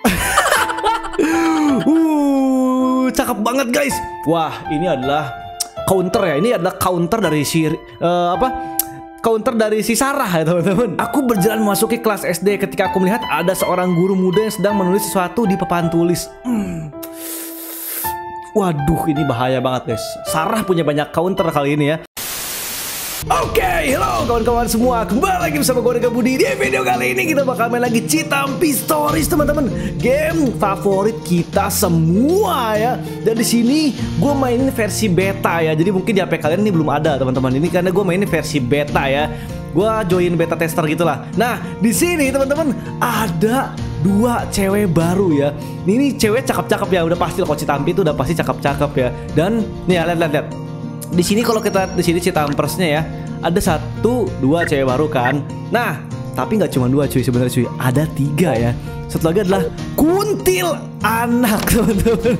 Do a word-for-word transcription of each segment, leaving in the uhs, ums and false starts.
uh, cakep banget guys. Wah, ini adalah counter ya. Ini adalah counter dari si uh, apa? Counter dari si Sarah ya teman-teman. Aku berjalan memasuki kelas S D ketika aku melihat ada seorang guru muda yang sedang menulis sesuatu di papan tulis. Hmm. Waduh, ini bahaya banget guys. Sarah punya banyak counter kali ini ya. Oke, okay, halo kawan-kawan semua. Kembali lagi bersama gue Rega Budi. Di video kali ini kita bakal main lagi Citampi Stories teman-teman. Game favorit kita semua ya. Dan di sini gue mainin versi beta ya. Jadi mungkin di H P kalian ini belum ada teman-teman. Ini karena gue mainin versi beta ya. Gue join beta tester gitulah. Nah, di sini teman-teman ada dua cewek baru ya. Ini cewek cakep-cakep ya. Udah pasti kalau Citampi itu udah pasti cakep-cakep ya. Dan nih ya, lihat-lihat. Di sini kalau kita di sini Citampersnya ya, ada satu dua cewek baru kan. Nah, tapi nggak cuma dua cuy sebenarnya cuy, ada tiga ya. Satu lagi adalah kuntil anak teman-teman.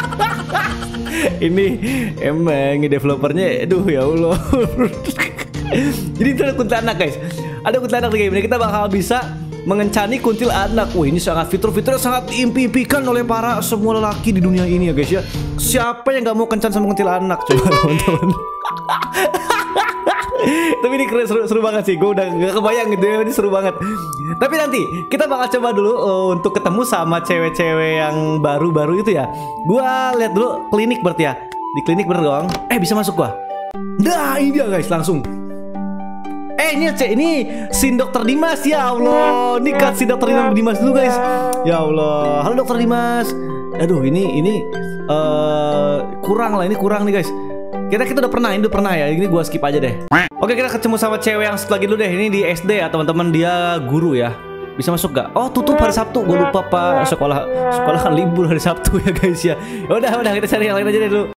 Ini emang developernya, aduh ya Allah. Jadi itu ada kuntil anak guys. Ada kuntil anak di game ini, kita bakal bisa mengencani kuntil anak. Wah, ini sangat fitur-fitur yang sangat diimpi-impikan oleh para semua lelaki di dunia ini ya guys ya. Siapa yang gak mau kencan sama kuntil anak coba teman-teman. Tapi ini keren, seru, seru banget sih. Gue udah gak kebayang gitu ya. Ini seru banget. Tapi nanti kita bakal coba dulu uh, untuk ketemu sama cewek-cewek yang baru-baru itu ya. Gue lihat dulu klinik berarti ya. Di klinik bener dong. Eh, bisa masuk gua. Nah, ini dia guys, langsung. Eh, ini cek ini sin dokter Dimas, ya Allah. Ini kan sin dokter Dimas dulu guys. Ya Allah. Halo dokter Dimas. Aduh, ini ini uh, kurang lah, ini kurang nih guys. Kita kita udah pernah, ini udah pernah ya. Ini gua skip aja deh. Oke, kita ketemu sama cewek yang satu lagi dulu deh. Ini di S D ya teman-teman, dia guru ya. Bisa masuk gak? Oh, tutup hari Sabtu. Gue lupa pak. Sekolah sekolah kan libur hari Sabtu ya guys ya. Udah udah kita cari yang lain aja deh dulu.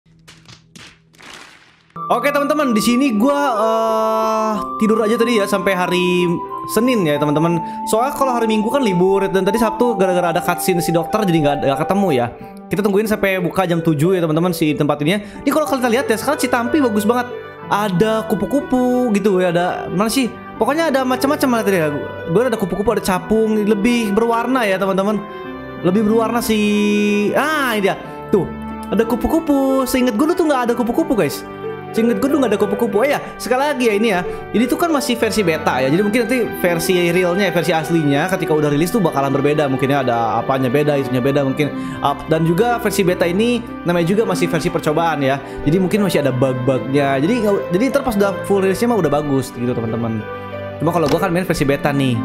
Oke teman-teman, di sini gue uh, tidur aja tadi ya sampai hari Senin ya teman-teman. Soalnya kalau hari Minggu kan libur dan tadi Sabtu gara-gara ada cutscene si dokter jadi nggak nggak ketemu ya. Kita tungguin sampai buka jam tujuh ya teman-teman si tempat ini. Ini kalau kalian lihat ya sekarang Citampi bagus banget. Ada kupu-kupu gitu ya, ada mana sih? Pokoknya ada macam-macam lah tadi ya. Gue ada kupu-kupu, ada capung, lebih berwarna ya teman-teman. Lebih berwarna si ah ini dia tuh ada kupu-kupu. Seingat gue tuh nggak ada kupu-kupu guys. Seinget gue tuh gak ada kupu-kupu. Oh ya, sekali lagi ya ini ya. Ini tuh kan masih versi beta ya. Jadi mungkin nanti versi realnya, versi aslinya ketika udah rilis tuh bakalan berbeda. Mungkinnya ada apanya beda, isunya beda mungkin. Dan juga versi beta ini namanya juga masih versi percobaan ya. Jadi mungkin masih ada bug-bugnya. Jadi jadi ntar pas udah full rilisnya mah udah bagus gitu teman-teman. Cuma kalau gue kan main versi beta nih.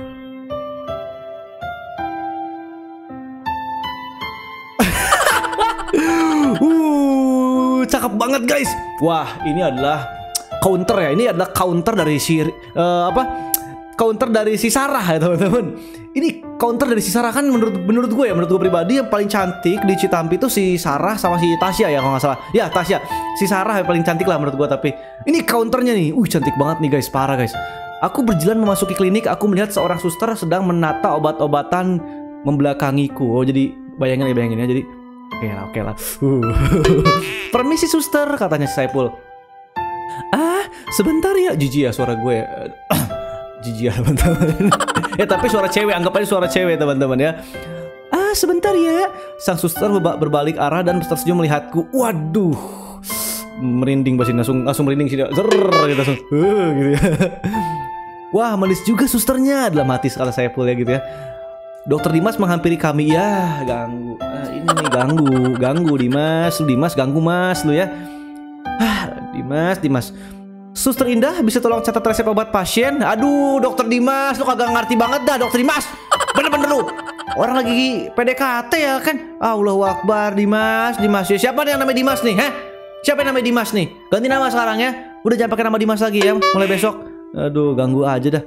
Cakep banget guys. Wah, ini adalah counter ya. Ini adalah counter dari si uh, apa? Counter dari si Sarah ya teman-teman. Ini counter dari si Sarah kan menurut menurut gue ya, menurut gue pribadi yang paling cantik di Citampi itu si Sarah sama si Tasya ya kalau nggak salah. Ya Tasya, si Sarah yang paling cantik lah menurut gue. Tapi ini counternya nih, uh cantik banget nih guys, parah guys. Aku berjalan memasuki klinik, aku melihat seorang suster sedang menata obat-obatan membelakangiku. Oh jadi bayangin ya, bayangin ya. Jadi oke lah, oke lah. Uh. Permisi suster, katanya si Saipul. Ah, sebentar ya. Jijik ya suara gue. Jijik ya teman-teman. Ya tapi suara cewek, anggap aja suara cewek teman-teman ya. Ah, sebentar ya. Sang suster berbalik arah dan tersenyum melihatku. Waduh, merinding pasti, langsung langsung merinding sih. Zer gitu langsung. Uh, gitu ya. Wah, manis juga susternya, dalam hati sekali Saipul ya gitu ya. Dokter Dimas menghampiri kami. Ya ganggu, ah, ini nih ganggu, ganggu Dimas, lu Dimas ganggu mas lu ya. Ah, Dimas, Dimas. Suster Indah bisa tolong catat resep obat pasien. Aduh, Dokter Dimas, lu kagak ngerti banget dah Dokter Dimas. Bener-bener lu. Orang lagi P D K T ya kan. Allahu Akbar Dimas, Dimas. Ya, siapa nih yang namanya Dimas nih? Hah? Siapa yang namanya Dimas nih? Ganti nama sekarang ya. Udah jangan pakai nama Dimas lagi ya, mulai besok. Aduh, ganggu aja dah.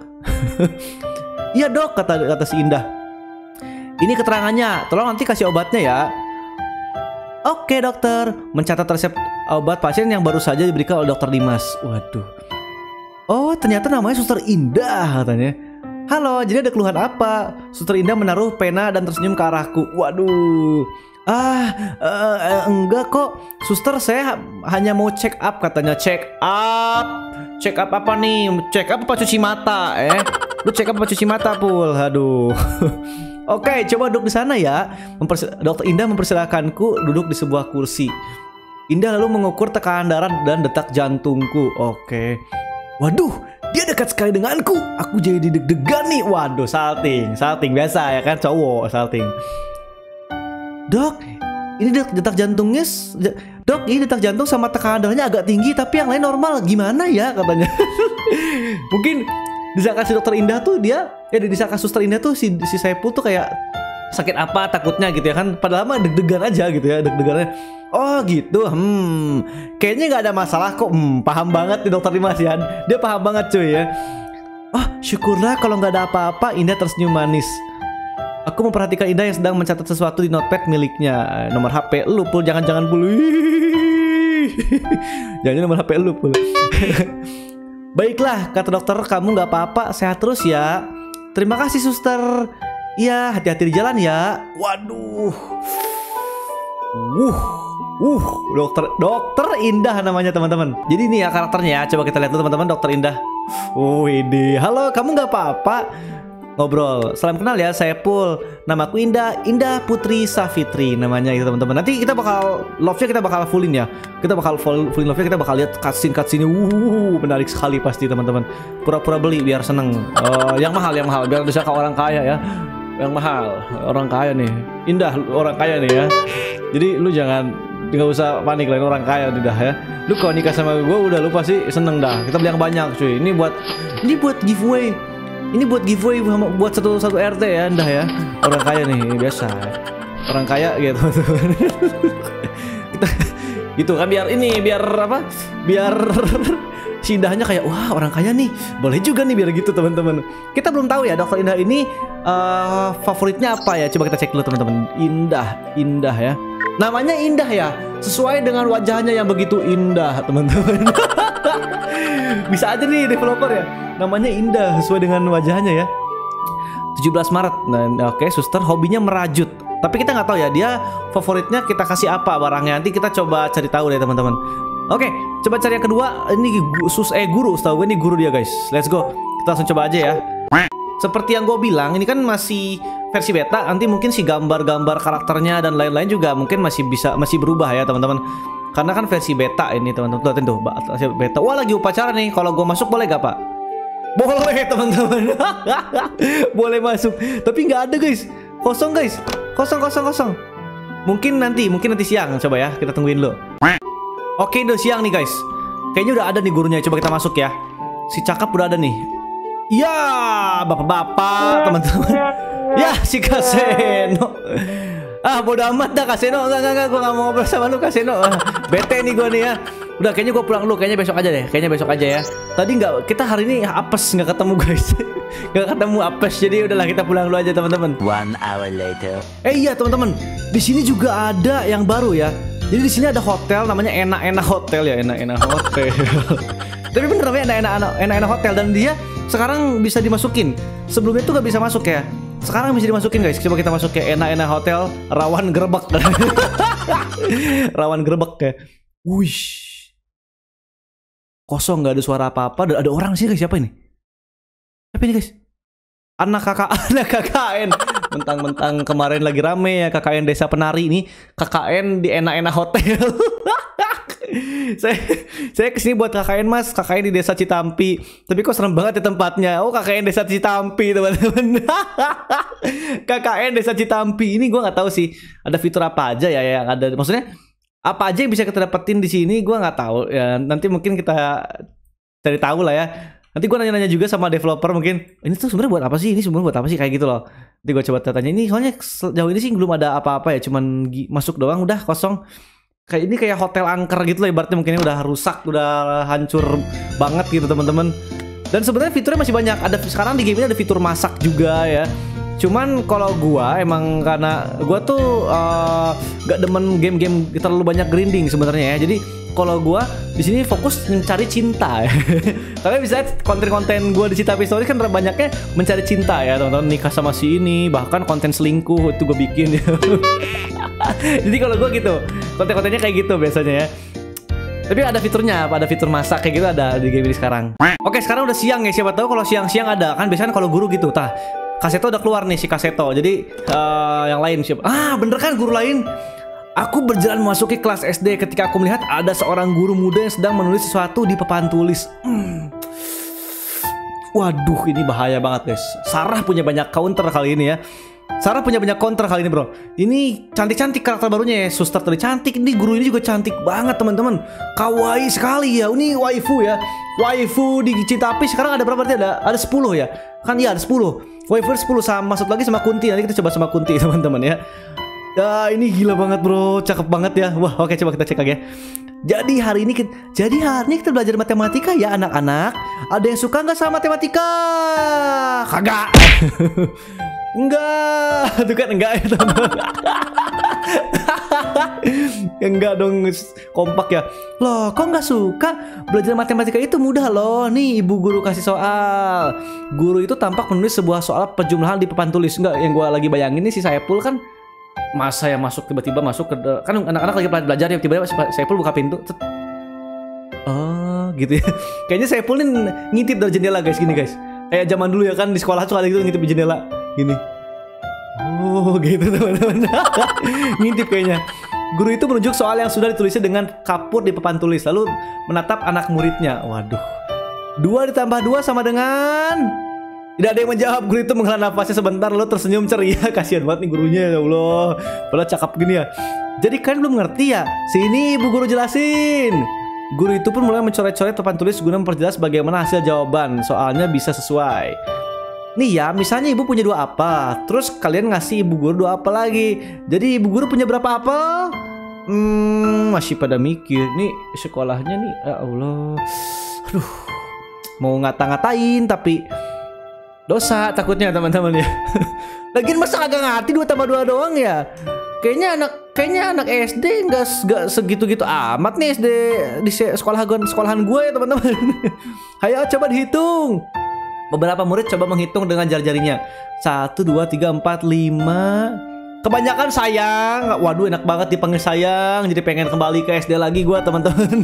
Iya dok, kata kata si Indah. Ini keterangannya, tolong nanti kasih obatnya ya. Oke dokter, mencatat resep obat pasien yang baru saja diberikan oleh dokter Dimas. Waduh. Oh ternyata namanya Suster Indah katanya. Halo, jadi ada keluhan apa? Suster Indah menaruh pena dan tersenyum ke arahku. Waduh. Ah, uh, uh, enggak kok. Suster, saya hanya mau check up katanya. Check up. Check up apa nih? Check up apa cuci mata? Eh, lu check up apa cuci mata, Pul? Aduh. Oke, coba duduk di sana ya. Mempers- Dokter Indah mempersilakanku duduk di sebuah kursi. Indah lalu mengukur tekanan darah dan detak jantungku. Oke. Waduh, dia dekat sekali denganku. Aku jadi deg-degan nih. Waduh, salting, salting biasa ya kan, cowok salting. Dok, ini detak jantungnya, dok, ini detak jantung sama tekanan darahnya agak tinggi, tapi yang lain normal. Gimana ya katanya? Mungkin bisa kasih dokter Indah tuh dia, ya bisa kasus suster Indah tuh si si Saipul tuh kayak sakit apa takutnya gitu ya kan, padahal mah deg-degan aja gitu ya, deg-degannya. Oh gitu, hmm, kayaknya nggak ada masalah kok. Hmm, paham banget nih dokter Dimas ya, dia paham banget cuy ya. Oh syukurlah kalau nggak ada apa-apa. Indah tersenyum manis. Aku memperhatikan Indah yang sedang mencatat sesuatu di notepad miliknya. Nomor H P lu Pul, jangan-jangan Pul. Jangan nomor H P lu Pul. Baiklah, kata dokter, kamu nggak apa-apa, sehat terus ya. Terima kasih suster. Ya, hati-hati di jalan ya. Waduh. Wuh, wuh, dokter, dokter Indah namanya teman-teman. Jadi ini ya karakternya ya. Coba kita lihat dulu teman-teman, dokter Indah. Oh ini, halo, kamu nggak apa-apa? Ngobrol. Salam kenal ya, saya Pul. Namaku Indah, Indah Putri Safitri namanya itu teman-teman. Nanti kita bakal love-nya kita bakal fullin ya. Kita bakal full, fullin love-nya, kita bakal lihat cutscene cutscene. Wuh, menarik sekali pasti teman-teman. Pura-pura beli biar seneng. Uh, yang mahal, yang mahal biar bisa ke orang kaya ya. Yang mahal, orang kaya nih. Indah orang kaya nih ya. Jadi lu jangan nggak usah panik lah, orang kaya udah ya. Lu kalau nikah sama gue udah lu pasti seneng dah. Kita beli yang banyak cuy. Ini buat ini buat giveaway. Ini buat giveaway buat satu satu R T ya, Indah ya. Orang kaya nih biasa. Orang kaya gitu. Kita gitu kan biar ini biar apa? Biar si Indahnya kayak wah orang kaya nih. Boleh juga nih biar gitu teman-teman. Kita belum tahu ya dokter Indah ini uh, favoritnya apa ya? Coba kita cek dulu teman-teman. Indah, Indah ya. Namanya Indah ya, sesuai dengan wajahnya yang begitu indah teman-teman. Bisa aja nih developer ya, namanya Indah sesuai dengan wajahnya ya. tujuh belas Maret. Nah, oke, okay, suster hobinya merajut. Tapi kita nggak tahu ya dia favoritnya kita kasih apa barangnya. Nanti kita coba cari tahu deh teman-teman. Oke, okay, coba cari yang kedua. Ini sus eh guru, setahu gue ini guru dia guys. Let's go. Kita langsung coba aja ya. Seperti yang gue bilang, ini kan masih versi beta. Nanti mungkin si gambar-gambar karakternya dan lain-lain juga mungkin masih bisa masih berubah ya teman-teman. Karena kan versi beta ini teman-teman. Tuh, tuh, tuh, beta. Wah lagi upacara nih. Kalau gue masuk boleh gak pak? Boleh teman-teman. Boleh masuk. Tapi nggak ada guys. Kosong guys. Kosong kosong kosong. Mungkin nanti, mungkin nanti siang. Coba ya, kita tungguin dulu. Oke, udah siang nih guys. Kayaknya udah ada nih gurunya. Coba kita masuk ya. Si cakep udah ada nih. Ya, bapak-bapak, teman-teman. Ya, si Kaseno. Ah, bodo amat dah Kaseno. Enggak, enggak, enggak. Gue gak mau ngobrol sama lu Kaseno. Ah, bete nih gue nih ya. Udah, kayaknya gue pulang dulu. Kayaknya besok aja deh. Kayaknya besok aja ya. Tadi nggak, kita hari ini apes nggak ketemu guys. Nggak ketemu apes. Jadi udahlah kita pulang dulu aja teman-teman. One hour later. Eh iya teman-teman. Di sini juga ada yang baru ya. Jadi di sini ada hotel namanya Enak-Enak Hotel ya. Enak-Enak Hotel. Tapi bener namanya Enak-Enak Enak-Enak Hotel dan dia sekarang bisa dimasukin. Sebelumnya tuh gak bisa masuk ya. Sekarang bisa dimasukin guys. Coba kita masuk ya. Enak-Enak Hotel rawan gerbek. Rawan gerbek ya. Wih. Kosong gak ada suara apa-apa. Ada orang sih guys. Siapa ini? Siapa ini guys? Anak kakak anak K K N. Mentang-mentang kemarin lagi rame ya K K N Desa Penari ini. K K N di Enak-Enak Hotel. Saya saya kesini buat K K N mas, K K N di Desa Citampi. Tapi kok serem banget ya tempatnya. Oh K K N Desa Citampi teman-teman. K K N Desa Citampi ini gue nggak tahu sih ada fitur apa aja ya yang ada. Maksudnya apa aja yang bisa kita dapetin di sini gue nggak tahu ya. Nanti mungkin kita cari tahu lah ya. Nanti gue nanya-nanya juga sama developer mungkin ini tuh sebenarnya buat apa sih? Ini sebenarnya buat apa sih kayak gitu loh. Nanti gue coba tanya ini. Soalnya sejauh ini sih belum ada apa-apa ya. Cuman masuk doang udah kosong. Kayak ini kayak hotel angker gitu lah ibaratnya, mungkin udah rusak, udah hancur banget gitu teman-teman. Dan sebenarnya fiturnya masih banyak. Ada sekarang di game ini ada fitur masak juga ya. Cuman kalau gua emang karena gua tuh uh, gak demen game-game terlalu banyak grinding sebenarnya ya. Jadi kalau gua di sini fokus mencari cinta. Karena bisa konten-konten gua di Citapi Story kan banyaknya mencari cinta ya teman-teman, nikah sama si ini, bahkan konten selingkuh itu gua bikin. Jadi kalau gua gitu, konten-kontennya kayak gitu biasanya ya. Tapi ada fiturnya, ada fitur masak kayak gitu ada di game ini sekarang. Oke, sekarang udah siang ya. Siapa tahu kalau siang-siang ada kan biasanya kalau guru gitu, tah Kaseto udah keluar nih si Kaseto. Jadi uh, yang lain siapa? Ah, bener kan guru lain? Aku berjalan memasuki kelas S D ketika aku melihat ada seorang guru muda yang sedang menulis sesuatu di papan tulis. Hmm. Waduh, ini bahaya banget guys. Sarah punya banyak counter kali ini ya. Sarah punya banyak counter kali ini bro. Ini cantik-cantik karakter barunya ya. Suster tadi cantik. Ini guru ini juga cantik banget teman-teman. Kawaii sekali ya. Ini waifu ya. Waifu di Cinta Api sekarang ada berapa berarti? Ada ada sepuluh ya. Kan iya ada sepuluh. Waifu sepuluh sama masuk lagi sama Kunti. Nanti kita coba sama Kunti teman-teman ya. Ya ini gila banget bro. Cakep banget ya. Wah oke coba kita cek lagi ya. Jadi hari ini kita, jadi hari ini kita belajar matematika ya anak-anak. Ada yang suka nggak sama matematika? Kagak. Enggak, itu kan enggak ya teman-teman. Enggak dong, kompak ya. Loh, kok nggak suka? Belajar matematika itu mudah loh. Nih ibu guru kasih soal. Guru itu tampak menulis sebuah soal penjumlahan di papan tulis. Enggak, yang gue lagi bayangin nih si Saiful kan masa yang masuk tiba-tiba masuk ke kan anak-anak lagi belajar ya tiba-tiba Saiful buka pintu. Oh, gitu ya. Kayaknya Saiful nih ngintip dari jendela guys gini guys. Kayak zaman dulu ya kan di sekolah tuh ada gitu ngintip di jendela. Gini. Oh gitu teman-teman. Ngintip kayaknya. Guru itu menunjuk soal yang sudah ditulisnya dengan kapur di papan tulis. Lalu menatap anak muridnya. Waduh. Dua ditambah dua sama dengan... Tidak ada yang menjawab. Guru itu menghela nafasnya sebentar lalu tersenyum ceria. Kasihan banget nih gurunya ya Allah. Padahal cakep gini ya. Jadi kalian belum ngerti ya? Sini ibu guru jelasin. Guru itu pun mulai mencoret-coret papan tulis guna memperjelas bagaimana hasil jawaban. Soalnya bisa sesuai. Nih ya, misalnya ibu punya dua apel, terus kalian ngasih ibu guru dua apel lagi. Jadi ibu guru punya berapa apel? Hmm, masih pada mikir. Nih sekolahnya nih, ya Allah. Aduh, mau ngata-ngatain tapi dosa takutnya teman-teman ya. Lagian masa agak ngerti dua tambah dua doang ya? Kayaknya anak kayaknya anak S D nggak nggak segitu-gitu amat nih S D di sekolah sekolahan gue ya teman-teman. Ayo coba dihitung. Beberapa murid coba menghitung dengan jari-jarinya. Satu, dua, tiga, empat, lima. Kebanyakan sayang. Waduh enak banget dipanggil sayang. Jadi pengen kembali ke S D lagi gue teman-teman.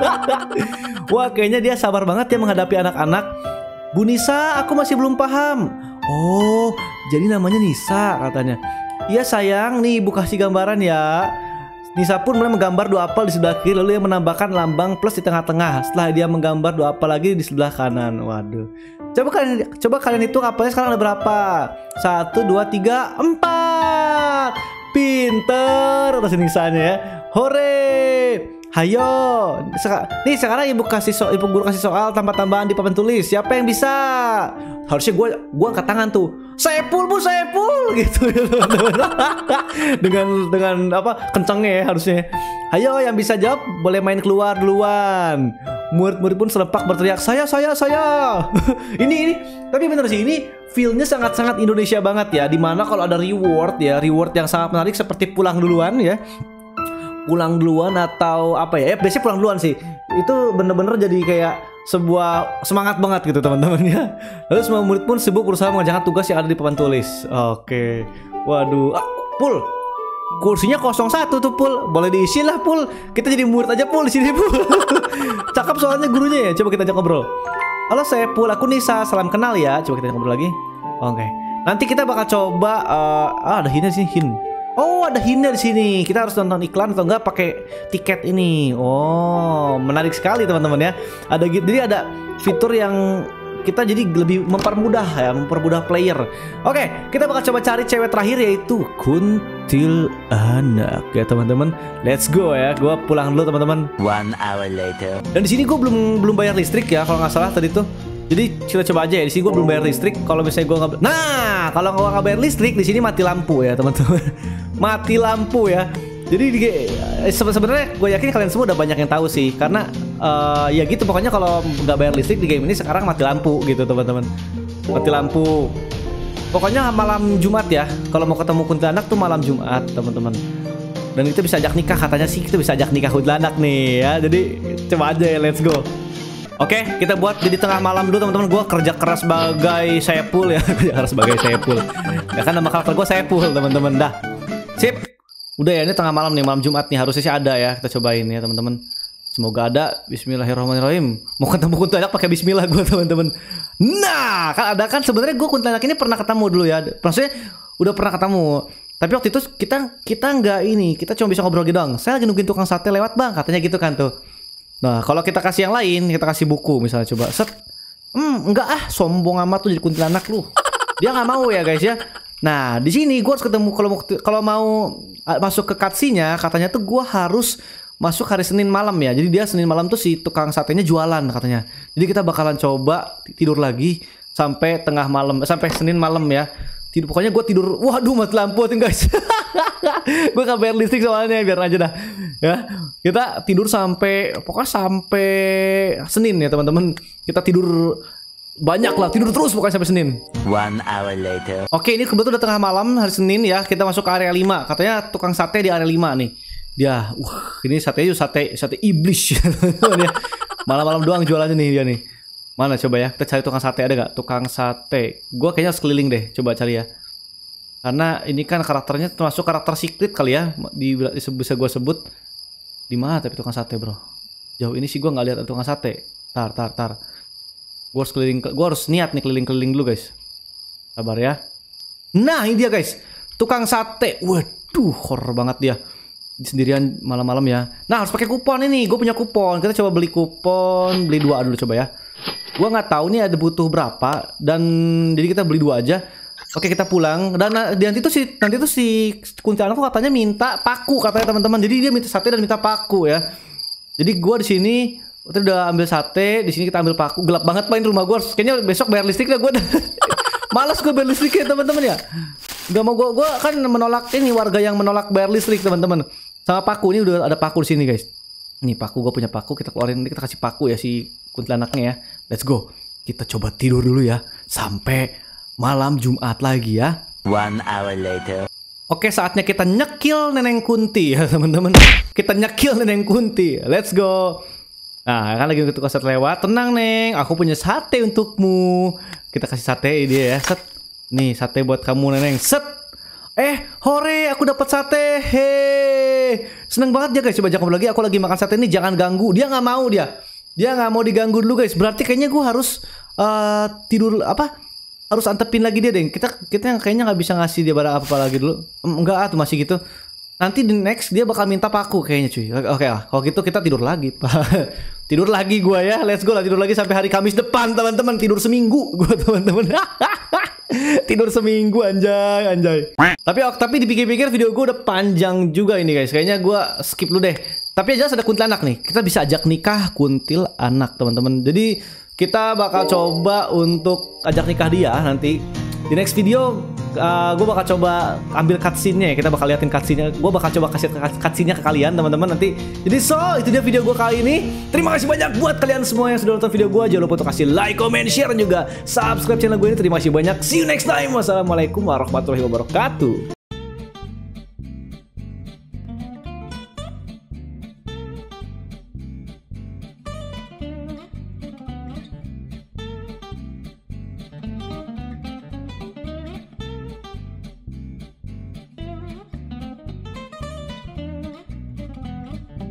Wah kayaknya dia sabar banget ya menghadapi anak-anak. Bu Nisa, aku masih belum paham. Oh, jadi namanya Nisa katanya. Iya sayang, nih ibu kasih gambaran ya. Nisa pun mulai menggambar dua apel di sebelah kiri, lalu dia menambahkan lambang plus di tengah-tengah. Setelah dia menggambar dua apel lagi di sebelah kanan. Waduh. Coba kalian, coba kalian hitung apelnya sekarang ada berapa? Satu, dua, tiga, empat. Pinter atas Nisanya ya. Hore. Hayo. Seka nih sekarang ibu kasih so ibu guru kasih soal tambah-tambahan di papan tulis. Siapa yang bisa? Harusnya gue gue angkat tangan tuh. Saiful bu, Saiful gitu ya teman-teman. dengan dengan apa kencangnya ya harusnya. Ayo yang bisa jawab boleh main keluar duluan. Murid-murid pun serempak berteriak saya saya saya. ini ini tapi bener sih ini feelnya sangat-sangat Indonesia banget ya. Dimana kalau ada reward ya reward yang sangat menarik seperti pulang duluan ya. Pulang duluan atau apa ya? Eh, biasanya pulang duluan sih. Itu bener-bener jadi kayak sebuah semangat banget gitu teman-teman ya. Lalu semua murid pun sibuk berusaha mengerjakan tugas yang ada di papan tulis. Oke. Waduh. Ah, Pul. Kursinya kosong satu tuh Pul. Boleh diisi lah Pul. Kita jadi murid aja Pul di sini Pul. Cakep soalnya gurunya ya. Coba kita ajak ngobrol. Halo saya Pul. Aku Nisa. Salam kenal ya. Coba kita ngobrol lagi. Oke. Nanti kita bakal coba. Uh, ah ada hina sih hin. Oh ada hina di sini. Kita harus nonton iklan atau enggak pakai tiket ini. Oh menarik sekali teman-teman ya. Ada jadi ada fitur yang kita jadi lebih mempermudah ya, mempermudah player. Oke, kita bakal coba cari cewek terakhir yaitu kuntilanak ya teman-teman. Let's go ya. Gua pulang dulu teman-teman. One hour later. Dan di sini gue belum belum bayar listrik ya kalau nggak salah tadi tuh. Jadi kita coba aja ya. Di sini gue belum bayar listrik. Kalau misalnya gue nggak, nah kalau gue nggak bayar listrik di sini mati lampu ya teman-teman. Mati lampu ya. Jadi sebenarnya gue yakin kalian semua udah banyak yang tahu sih. Karena uh, ya gitu pokoknya kalau nggak bayar listrik di game ini sekarang mati lampu gitu teman-teman. Mati lampu. Pokoknya malam Jumat ya. Kalau mau ketemu kuntilanak tuh malam Jumat teman-teman. Dan itu bisa ajak nikah katanya sih. Kita bisa ajak nikah kuntilanak nih ya. Jadi coba aja ya, let's go. Oke, kita buat jadi tengah malam dulu teman-teman. Gue kerja keras sebagai Saiful ya. Kerja keras sebagai Saiful. Ya kan nama karakter gue Saiful teman-teman. Dah. Sip. Udah ya ini tengah malam nih, malam Jumat nih. Harusnya sih ada ya. Kita cobain ya teman-teman. Semoga ada. Bismillahirrahmanirrahim. Mau ketemu kuntilanak pakai bismillah gue teman-teman. Nah, kan ada kan sebenarnya gue kuntilanak ini pernah ketemu dulu ya. Maksudnya udah pernah ketemu. Tapi waktu itu kita kita nggak ini, kita cuma bisa ngobrol gitu doang. Saya lagi nungguin tukang sate lewat bang, katanya gitu kan tuh. Nah, kalau kita kasih yang lain, kita kasih buku misalnya coba. Set. Hmm, enggak ah, sombong amat tuh jadi kuntilanak lu. Dia nggak mau ya guys ya. Nah, di sini gue harus ketemu kalau mau kalau mau masuk ke cutscene-nya, katanya tuh gue harus masuk hari Senin malam ya. Jadi dia Senin malam tuh si tukang satenya jualan katanya. Jadi kita bakalan coba tidur lagi sampai tengah malam, sampai Senin malam ya. Tidur pokoknya gue tidur. Waduh, mati lampu tuh guys. Gue gak bayar listrik soalnya, biar aja dah. Ya, kita tidur sampai pokoknya sampai Senin ya teman-teman. Kita tidur banyak lah, tidur terus pokoknya sampai Senin. One hour later. Oke, ini kebetulan udah tengah malam hari Senin ya. Kita masuk ke area lima. Katanya tukang sate di area lima nih. Dia, wah, ini satenya sate sate iblis. Malam-malam doang jualannya nih dia nih. Mana coba ya, kita cari tukang sate, ada gak tukang sate? Gue kayaknya harus keliling deh, coba cari ya. Karena ini kan karakternya termasuk karakter secret kali ya, di, bisa gue sebut. Di mana tapi tukang sate bro? Jauh ini sih gue nggak lihat ada tukang sate. Tar, tar, tar. Gue harus keliling, gue harus niat nih keliling-keliling dulu guys. Sabar ya. Nah ini dia guys, tukang sate. Waduh, horror banget dia. Sendirian malam-malam ya. Nah harus pakai kupon ini. Gue punya kupon. Kita coba beli kupon. Beli dua dulu coba ya. Gue nggak tahu nih ada butuh berapa. Dan jadi kita beli dua aja. Oke kita pulang. Dan nanti tuh si nanti tuh si kuntilanak tuh katanya minta paku katanya teman-teman. Jadi dia minta sate dan minta paku ya. Jadi gue di sini udah ambil sate. Di sini kita ambil paku. Gelap banget main rumah gue. Kayaknya besok bayar listrik lah gue. Malas gue bayar listrik ya teman-teman ya. Gak mau gue. Gue kan menolak ini warga yang menolak bayar listrik teman-teman. Sama paku, ini udah ada paku di sini guys. Nih paku, gue punya paku, kita keluarin, kita kasih paku ya si kuntilanaknya ya. Let's go. Kita coba tidur dulu ya sampai malam Jumat lagi ya. One hour later. Oke, saatnya kita nyekil Neneng Kunti ya teman-teman. Kita nyekil Neneng Kunti. Let's go. Nah, kan lagi tukang sate lewat. Tenang Neng, aku punya sate untukmu. Kita kasih sate dia ya. Set. Nih sate buat kamu Neneng. Set. Eh, hore, aku dapat sate. Hei, seneng banget ya guys. Coba jangan lagi, aku lagi makan sate ini, jangan ganggu. Dia nggak mau dia. Dia nggak mau diganggu dulu guys. Berarti kayaknya gue harus uh, tidur apa? Harus antepin lagi dia deh. Kita kita kayaknya nggak bisa ngasih dia barang apa-apa lagi dulu. Enggak ah, tuh masih gitu. Nanti di next dia bakal minta paku kayaknya cuy. Oke lah, kalau gitu kita tidur lagi. Tidur lagi gue ya. Let's go lah, tidur lagi sampai hari Kamis depan teman-teman. Tidur seminggu gue teman-teman. Tidur seminggu anjay anjay. Tapi tapi dipikir-pikir video gue udah panjang juga ini guys. Kayaknya gue skip dulu deh. Tapi jelas ada kuntilanak nih. Kita bisa ajak nikah kuntilanak teman-teman. Jadi kita bakal coba untuk ajak nikah dia nanti. Di next video uh, gue bakal coba ambil cutscene-nya ya. Kita bakal liatin cutscene-nya. Gue bakal coba kasih cutscene-nya ke kalian teman-teman nanti. Jadi so itu dia video gue kali ini. Terima kasih banyak buat kalian semua yang sudah nonton video gue. Jangan lupa untuk kasih like, comment, share dan juga subscribe channel gue ini. Terima kasih banyak. See you next time. Wassalamualaikum warahmatullahi wabarakatuh.